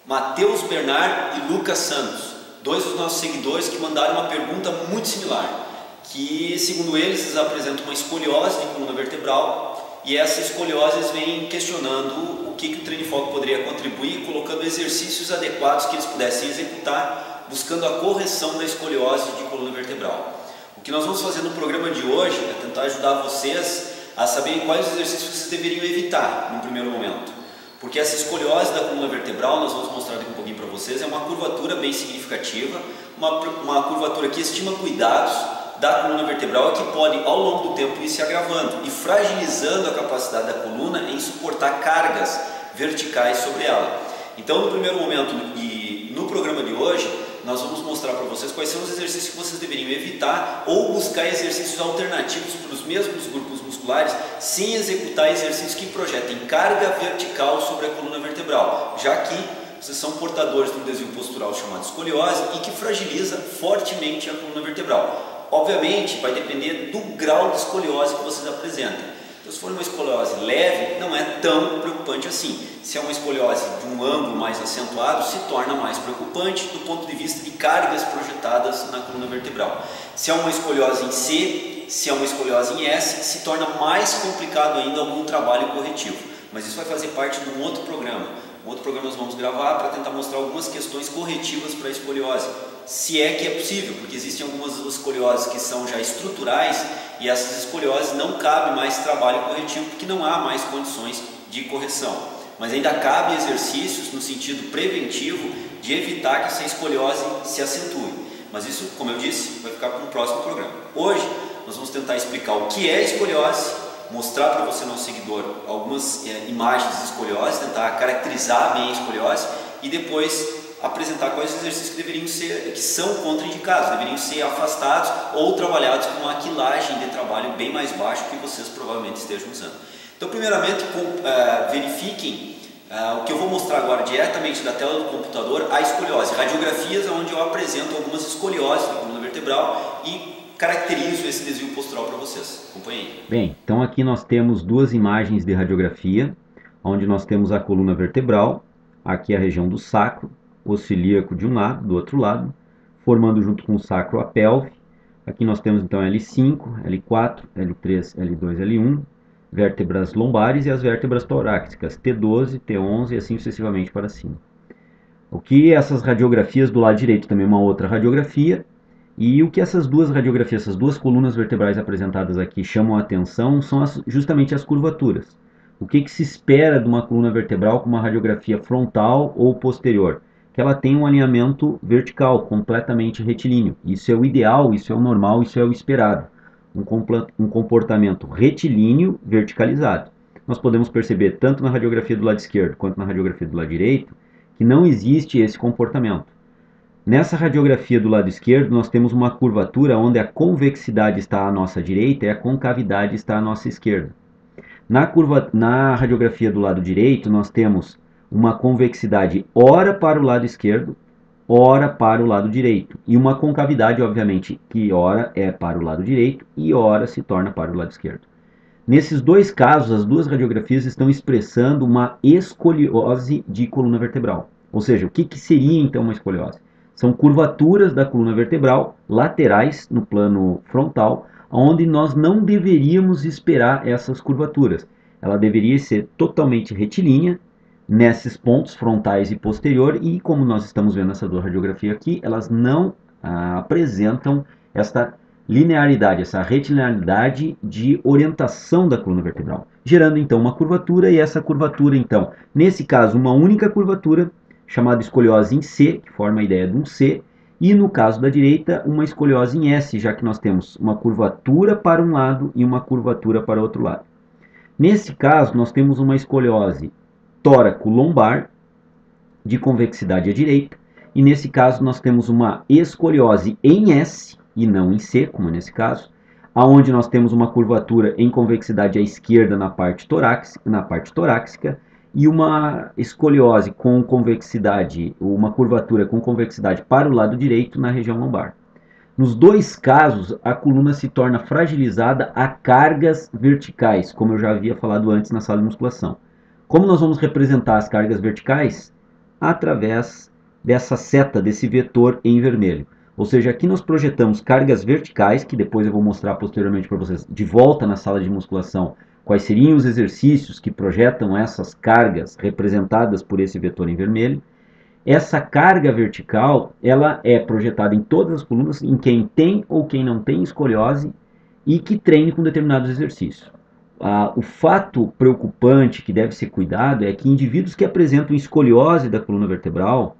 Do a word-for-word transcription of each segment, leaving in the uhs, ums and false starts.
Matheus Bernard e Lucas Santos, dois dos nossos seguidores que mandaram uma pergunta muito similar, que segundo eles, eles apresentam uma escoliose de coluna vertebral e essa escoliose eles vêm questionando o que, que o Treino em Foco poderia contribuir, colocando exercícios adequados que eles pudessem executar, buscando a correção da escoliose de coluna vertebral. O que nós vamos fazer no programa de hoje é tentar ajudar vocês a saberem quais exercícios vocês deveriam evitar no primeiro momento. Porque essa escoliose da coluna vertebral, nós vamos mostrar daqui um pouquinho para vocês, é uma curvatura bem significativa, uma, uma curvatura que estima cuidados da coluna vertebral e que pode ao longo do tempo ir se agravando e fragilizando a capacidade da coluna em suportar cargas verticais sobre ela. Então no primeiro momento e no programa de hoje, nós vamos mostrar para vocês quais são os exercícios que vocês deveriam evitar ou buscar exercícios alternativos para os mesmos grupos musculares sem executar exercícios que projetem carga vertical sobre a coluna vertebral, já que vocês são portadores de um desvio postural chamado escoliose e que fragiliza fortemente a coluna vertebral. Obviamente vai depender do grau de escoliose que vocês apresentam. Então, se for uma escoliose leve, não é tão preocupante assim. Se é uma escoliose de um ângulo mais acentuado, se torna mais preocupante do ponto de vista de cargas projetadas na coluna vertebral. Se é uma escoliose em C, se é uma escoliose em S, se torna mais complicado ainda algum trabalho corretivo. Mas isso vai fazer parte de um outro programa. Um outro programa nós vamos gravar para tentar mostrar algumas questões corretivas para a escoliose. Se é que é possível, porque existem algumas escolioses que são já estruturais e essas escolioses não cabe mais trabalho corretivo porque não há mais condições de correção. Mas ainda cabe exercícios no sentido preventivo de evitar que essa escoliose se acentue. Mas isso, como eu disse, vai ficar para um próximo programa. Hoje nós vamos tentar explicar o que é escoliose, mostrar para você, nosso seguidor, algumas é, imagens de escoliose, tentar caracterizar bem a escoliose e depois apresentar quais exercícios que deveriam ser, que são contraindicados, deveriam ser afastados ou trabalhados com uma quilagem de trabalho bem mais baixo que vocês provavelmente estejam usando. Então, primeiramente, com, uh, verifiquem uh, o que eu vou mostrar agora diretamente da tela do computador, a escoliose, radiografias onde eu apresento algumas escolioses da coluna vertebral e caracterizo esse desvio postural para vocês. Acompanhem. Bem, então aqui nós temos duas imagens de radiografia, onde nós temos a coluna vertebral, aqui a região do sacro, o celíaco de um lado, do outro lado, formando junto com o sacro a pelve. Aqui nós temos então L cinco, L quatro, L três, L dois, L um, vértebras lombares e as vértebras torácicas, T doze, T onze e assim sucessivamente para cima. O que essas radiografias do lado direito também é uma outra radiografia, e o que essas duas radiografias, essas duas colunas vertebrais apresentadas aqui chamam a atenção são as, justamente as curvaturas. O que, que se espera de uma coluna vertebral com uma radiografia frontal ou posterior? Que ela tem um alinhamento vertical, completamente retilíneo. Isso é o ideal, isso é o normal, isso é o esperado. Um, um comportamento retilíneo verticalizado. Nós podemos perceber, tanto na radiografia do lado esquerdo quanto na radiografia do lado direito, que não existe esse comportamento. Nessa radiografia do lado esquerdo, nós temos uma curvatura onde a convexidade está à nossa direita e a concavidade está à nossa esquerda. Na, curva, na radiografia do lado direito, nós temos uma convexidade ora para o lado esquerdo, ora para o lado direito. E uma concavidade, obviamente, que ora é para o lado direito e ora se torna para o lado esquerdo. Nesses dois casos, as duas radiografias estão expressando uma escoliose de coluna vertebral. Ou seja, o que, que seria então uma escoliose? São curvaturas da coluna vertebral laterais no plano frontal, onde nós não deveríamos esperar essas curvaturas. Ela deveria ser totalmente retilínea, nesses pontos frontais e posterior, e como nós estamos vendo nessa duas radiografia aqui, elas não ah, apresentam essa linearidade, essa retilinearidade de orientação da coluna vertebral, gerando então uma curvatura, e essa curvatura então, nesse caso, uma única curvatura, chamada escoliose em C, que forma a ideia de um C, e no caso da direita, uma escoliose em S, já que nós temos uma curvatura para um lado e uma curvatura para o outro lado. Nesse caso, nós temos uma escoliose tóraco-lombar, de convexidade à direita, e nesse caso nós temos uma escoliose em S, e não em C, como nesse caso, aonde nós temos uma curvatura em convexidade à esquerda na parte torácica, na parte torácica, e uma escoliose com convexidade, uma curvatura com convexidade para o lado direito na região lombar. Nos dois casos, a coluna se torna fragilizada a cargas verticais, como eu já havia falado antes na sala de musculação. Como nós vamos representar as cargas verticais? através dessa seta, desse vetor em vermelho. Ou seja, aqui nós projetamos cargas verticais, que depois eu vou mostrar posteriormente para vocês, de volta na sala de musculação, quais seriam os exercícios que projetam essas cargas representadas por esse vetor em vermelho. Essa carga vertical, ela é projetada em todas as colunas, em quem tem ou quem não tem escoliose, e que treine com determinados exercícios. Ah, o fato preocupante que deve ser cuidado é que indivíduos que apresentam escoliose da coluna vertebral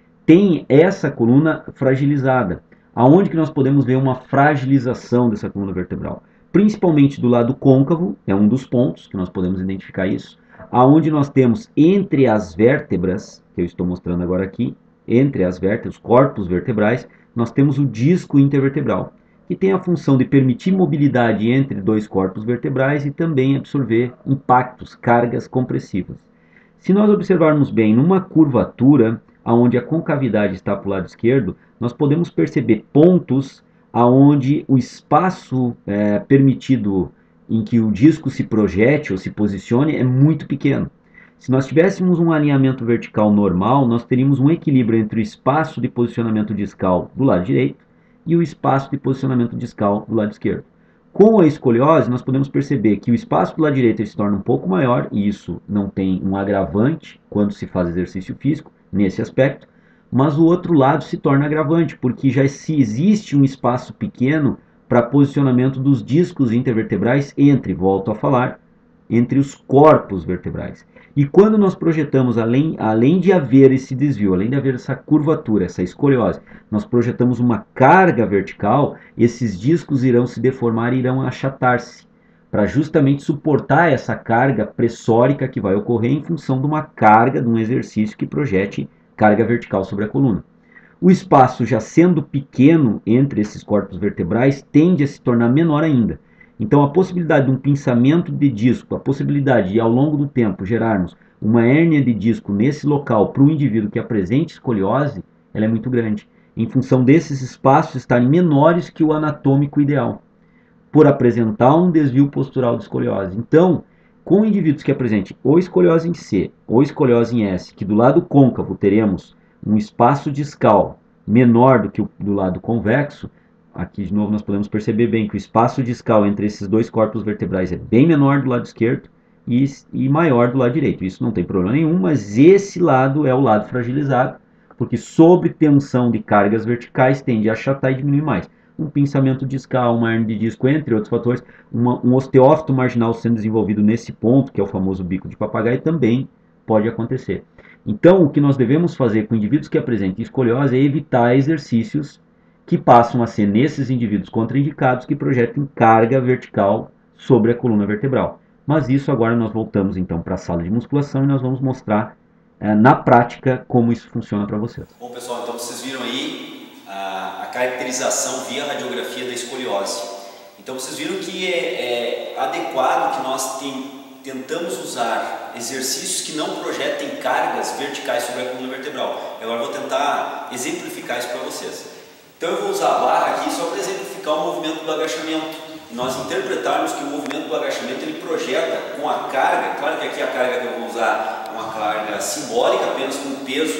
têm essa coluna fragilizada. Aonde que nós podemos ver uma fragilização dessa coluna vertebral? Principalmente do lado côncavo, é um dos pontos que nós podemos identificar isso, aonde nós temos entre as vértebras, que eu estou mostrando agora aqui, entre as vértebras, os corpos vertebrais, nós temos o disco intervertebral, que tem a função de permitir mobilidade entre dois corpos vertebrais e também absorver impactos, cargas compressivas. Se nós observarmos bem numa curvatura, onde a concavidade está para o lado esquerdo, nós podemos perceber pontos onde o espaço é, permitido em que o disco se projete ou se posicione é muito pequeno. Se nós tivéssemos um alinhamento vertical normal, nós teríamos um equilíbrio entre o espaço de posicionamento discal do lado direito e o espaço de posicionamento discal do lado esquerdo. Com a escoliose, nós podemos perceber que o espaço do lado direito se torna um pouco maior, e isso não tem um agravante quando se faz exercício físico, nesse aspecto, mas o outro lado se torna agravante, porque já se existe um espaço pequeno para posicionamento dos discos intervertebrais entre, volto a falar, entre os corpos vertebrais. E quando nós projetamos, além, além de haver esse desvio, além de haver essa curvatura, essa escoliose, nós projetamos uma carga vertical, esses discos irão se deformar e irão achatar-se, para justamente suportar essa carga pressórica que vai ocorrer em função de uma carga, de um exercício que projete carga vertical sobre a coluna. O espaço, já sendo pequeno entre esses corpos vertebrais, tende a se tornar menor ainda. Então, a possibilidade de um pinçamento de disco, a possibilidade de, ao longo do tempo, gerarmos uma hérnia de disco nesse local para o indivíduo que apresente escoliose, ela é muito grande, em função desses espaços estarem menores que o anatômico ideal, por apresentar um desvio postural de escoliose. Então, com indivíduos que apresentem ou escoliose em C ou escoliose em S, que do lado côncavo teremos um espaço discal menor do que o do lado convexo, aqui de novo nós podemos perceber bem que o espaço discal entre esses dois corpos vertebrais é bem menor do lado esquerdo e, e maior do lado direito. Isso não tem problema nenhum, mas esse lado é o lado fragilizado, porque sob tensão de cargas verticais tende a achatar e diminuir mais. Um pinçamento discal, uma hernia de disco, entre outros fatores, uma, um osteófito marginal sendo desenvolvido nesse ponto, que é o famoso bico de papagaio, também pode acontecer. Então, o que nós devemos fazer com indivíduos que apresentem escoliose é evitar exercícios que passam a ser, nesses indivíduos contraindicados, que projetem carga vertical sobre a coluna vertebral. Mas isso agora nós voltamos então para a sala de musculação e nós vamos mostrar é, na prática como isso funciona para vocês. Bom pessoal, então vocês viram aí a, a caracterização via radiografia da escoliose. Então vocês viram que é, é adequado que nós tem, tentamos usar exercícios que não projetem cargas verticais sobre a coluna vertebral. Agora eu vou tentar exemplificar isso para vocês. Então eu vou usar a barra aqui só para exemplificar o movimento do agachamento. E nós interpretarmos que o movimento do agachamento ele projeta com a carga, claro que aqui a carga que eu vou usar é uma carga simbólica, apenas com o peso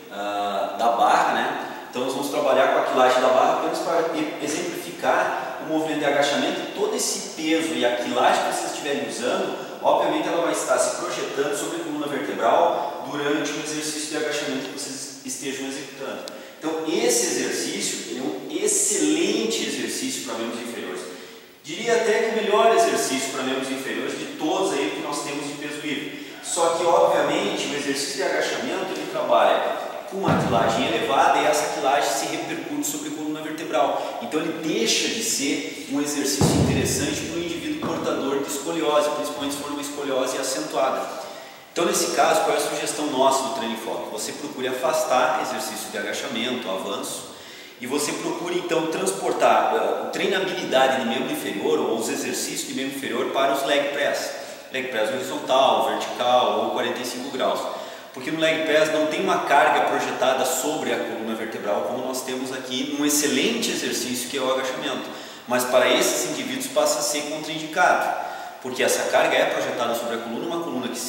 uh, da barra, né? Então nós vamos trabalhar com a quilagem da barra apenas para exemplificar o movimento de agachamento. Todo esse peso e a quilagem que vocês estiverem usando, obviamente ela vai estar se projetando sobre a coluna vertebral durante o exercício de agachamento que vocês estejam executando. Então esse exercício ele é um excelente exercício para membros inferiores. Diria até que o melhor exercício para membros inferiores de todos aí que nós temos de peso livre. Só que obviamente o exercício de agachamento ele trabalha com uma quilagem elevada e essa quilagem se repercute sobre a coluna vertebral. Então ele deixa de ser um exercício interessante para o indivíduo portador de escoliose, principalmente se for uma escoliose acentuada. Então, nesse caso, qual é a sugestão nossa do Treino em Foco? Você procure afastar exercício de agachamento, avanço, e você procure, então, transportar a treinabilidade de membro inferior ou os exercícios de membro inferior para os leg press. Leg press horizontal, vertical ou quarenta e cinco graus. Porque no leg press não tem uma carga projetada sobre a coluna vertebral, como nós temos aqui num excelente exercício que é o agachamento. Mas para esses indivíduos passa a ser contraindicado, porque essa carga é projetada sobre a coluna, uma coluna que se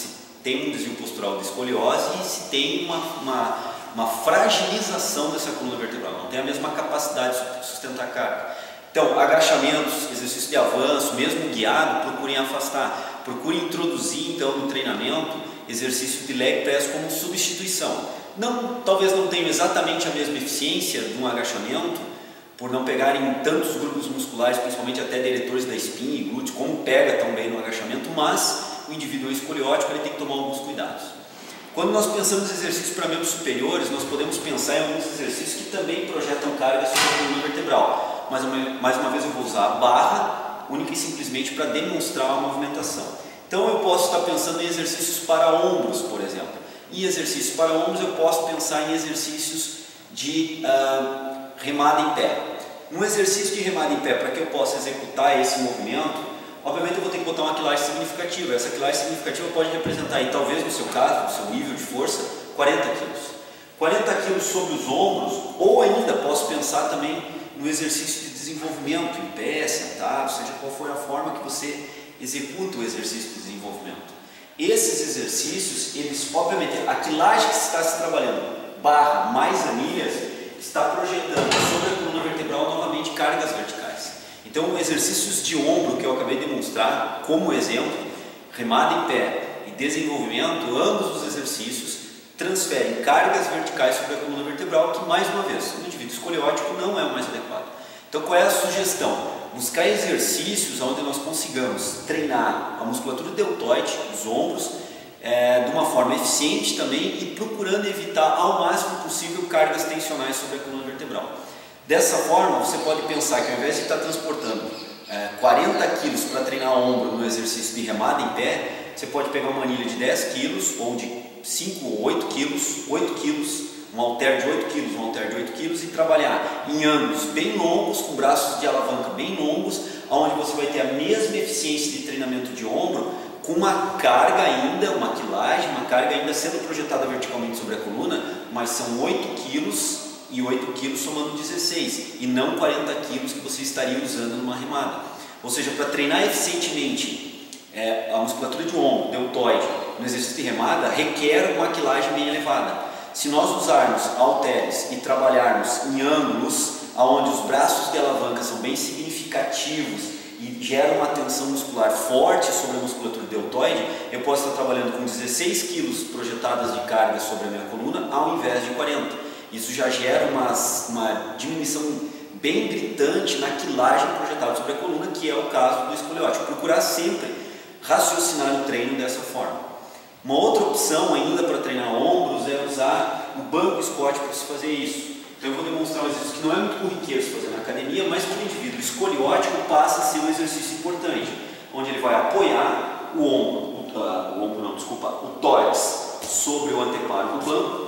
tem um desvio postural de escoliose e se tem uma, uma, uma fragilização dessa coluna vertebral, não tem a mesma capacidade de sustentar a carga. Então, agachamentos, exercício de avanço, mesmo guiado, procurem afastar, procurem introduzir então no treinamento exercício de leg press como substituição. Não, talvez não tenham exatamente a mesma eficiência de um agachamento, por não pegarem tantos grupos musculares, principalmente até diretores da espinha e glúteos, como pega também no agachamento, mas o indivíduo escoliótico ele tem que tomar alguns cuidados. Quando nós pensamos em exercícios para membros superiores, nós podemos pensar em alguns exercícios que também projetam carga sobre a coluna vertebral. Mas mais uma vez eu vou usar a barra, única e simplesmente para demonstrar a movimentação. Então eu posso estar pensando em exercícios para ombros, por exemplo. Em exercícios para ombros eu posso pensar em exercícios de uh, remada em pé. Um exercício de remada em pé, para que eu possa executar esse movimento, obviamente eu vou ter que botar uma quilagem significativa. Essa quilagem significativa pode representar, aí, talvez no seu caso, no seu nível de força, quarenta quilos. quarenta quilos sobre os ombros, ou ainda posso pensar também no exercício de desenvolvimento, em pé, sentado, seja qual for a forma que você executa o exercício de desenvolvimento. Esses exercícios, eles, obviamente, a quilagem que está se trabalhando, barra mais anilhas, está projetando sobre a coluna vertebral novamente cargas verticais. Então, exercícios de ombro que eu acabei de demonstrar como exemplo, remada em pé e desenvolvimento, ambos os exercícios transferem cargas verticais sobre a coluna vertebral, que mais uma vez, no indivíduo escoliótico não é o mais adequado. Então, qual é a sugestão? Buscar exercícios onde nós consigamos treinar a musculatura deltoide, os ombros, é, de uma forma eficiente também e procurando evitar ao máximo possível cargas tensionais sobre a coluna vertebral. Dessa forma, você pode pensar que ao invés de estar transportando é, quarenta quilos para treinar ombro no exercício de remada em pé, você pode pegar uma anilha de dez quilos ou de cinco ou oito quilos, oito quilos, um halter de oito quilos, um halter de oito quilos e trabalhar em ângulos bem longos, com braços de alavanca bem longos, onde você vai ter a mesma eficiência de treinamento de ombro, com uma carga ainda, uma quilagem, uma carga ainda sendo projetada verticalmente sobre a coluna, mas são oito quilos e oito quilos somando dezesseis, e não quarenta quilos que você estaria usando numa remada. Ou seja, para treinar eficientemente é, a musculatura de ombro, deltoide, no exercício de remada, requer uma quilagem bem elevada. Se nós usarmos halteres e trabalharmos em ângulos onde os braços de alavanca são bem significativos e geram uma tensão muscular forte sobre a musculatura deltoide, eu posso estar trabalhando com dezesseis quilos projetadas de carga sobre a minha coluna ao invés de quarenta. Isso já gera uma, uma diminuição bem gritante na quilagem projetada sobre a coluna, que é o caso do escoliótico. Procurar sempre raciocinar o treino dessa forma. Uma outra opção ainda para treinar ombros é usar o banco Scott para se fazer isso. Então eu vou demonstrar um exercício que não é muito corriqueiro se fazer na academia, mas para o indivíduo escoliótico passa a ser um exercício importante, onde ele vai apoiar o ombro, o, uh, o ombro não, desculpa, o tórax sobre o anteparo do banco.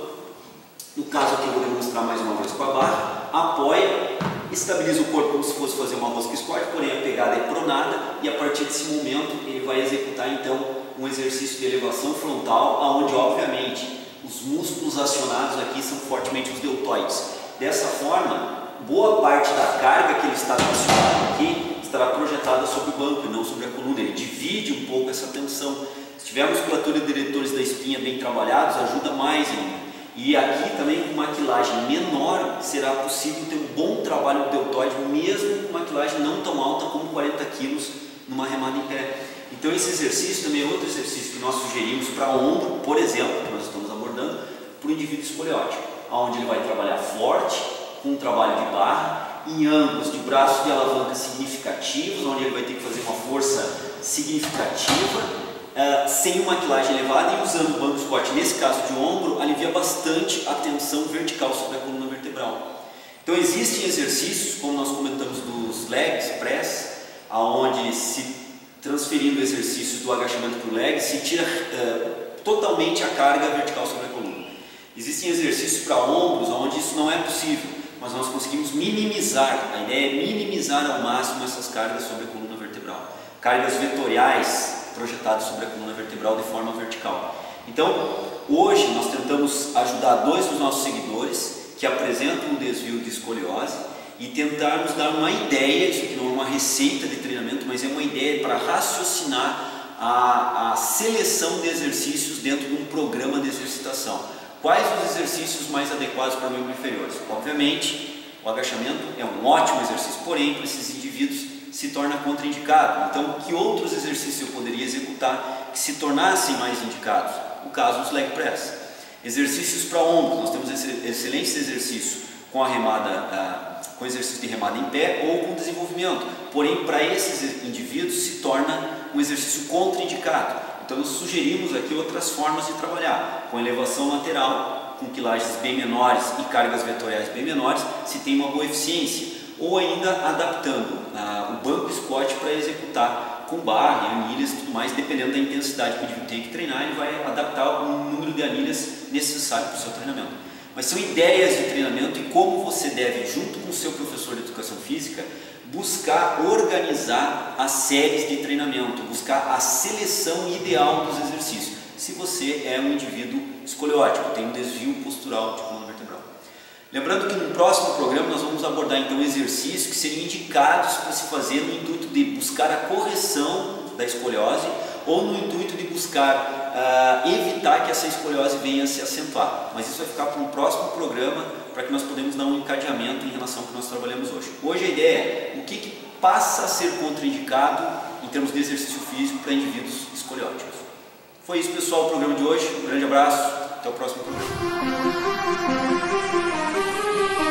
No caso aqui eu vou demonstrar mais uma vez com a barra, apoia, estabiliza o corpo como se fosse fazer uma rosca squat, porém a pegada é pronada e a partir desse momento ele vai executar então um exercício de elevação frontal, onde obviamente os músculos acionados aqui são fortemente os deltoides. Dessa forma, boa parte da carga que ele está acionado aqui estará projetada sobre o banco e não sobre a coluna. Ele divide um pouco essa tensão. Se tiver a musculatura de diretores da espinha bem trabalhados, ajuda mais ainda. E aqui também com uma quilagem menor será possível ter um bom trabalho do deltoide, mesmo com uma quilagem não tão alta como quarenta quilos numa remada em pé. Então esse exercício também é outro exercício que nós sugerimos para o ombro, por exemplo, que nós estamos abordando, para o indivíduo escoliótico, onde ele vai trabalhar forte, com um trabalho de barra, em ângulos de braços de alavanca significativos, onde ele vai ter que fazer uma força significativa, uh, sem uma quilagem elevada e usando o banco Scott, nesse caso de ombro, alivia bastante a tensão vertical sobre a coluna vertebral. Então existem exercícios, como nós comentamos dos legs, press, aonde se transferindo o exercício do agachamento para o leg, se tira uh, totalmente a carga vertical sobre a coluna. Existem exercícios para ombros onde isso não é possível, mas nós conseguimos minimizar, a ideia é minimizar ao máximo essas cargas sobre a coluna vertebral. Cargas vetoriais projetadas sobre a coluna vertebral de forma vertical. Então, hoje nós tentamos ajudar dois dos nossos seguidores que apresentam um desvio de escoliose e tentarmos dar uma ideia, isso aqui não é uma receita de treinamento, mas é uma ideia para raciocinar a, a seleção de exercícios dentro de um programa de exercitação. Quais os exercícios mais adequados para membros inferiores? Obviamente, o agachamento é um ótimo exercício, porém, para esses indivíduos se torna contraindicado. Então, que outros exercícios eu poderia executar que se tornassem mais indicados? O caso dos leg press. Exercícios para ombros, nós temos excelentes exercícios com a remada, ah, com exercício de remada em pé ou com desenvolvimento. Porém, para esses indivíduos se torna um exercício contraindicado. Então, nós sugerimos aqui outras formas de trabalhar, com elevação lateral, com quilagens bem menores e cargas vetoriais bem menores, se tem uma boa eficiência, ou ainda adaptando ah, o banco squat para executar com barra, anilhas e tudo mais, dependendo da intensidade que o indivíduo tem que treinar, ele vai adaptar o número de anilhas necessário para o seu treinamento. Mas são ideias de treinamento e como você deve, junto com o seu professor de educação física, buscar organizar as séries de treinamento, buscar a seleção ideal dos exercícios, se você é um indivíduo escoliótico, tem um desvio postural de coluna vertebral. Lembrando que no próximo programa nós vamos abordar então exercícios que seriam indicados para se fazer no intuito de buscar a correção da escoliose ou no intuito de buscar uh, evitar que essa escoliose venha a se acentuar. Mas isso vai ficar para um próximo programa, para que nós podemos dar um encadeamento em relação ao que nós trabalhamos hoje. Hoje a ideia é o que, que passa a ser contraindicado em termos de exercício físico para indivíduos escolióticos. Foi isso, pessoal, o programa de hoje. Um grande abraço, até o próximo programa.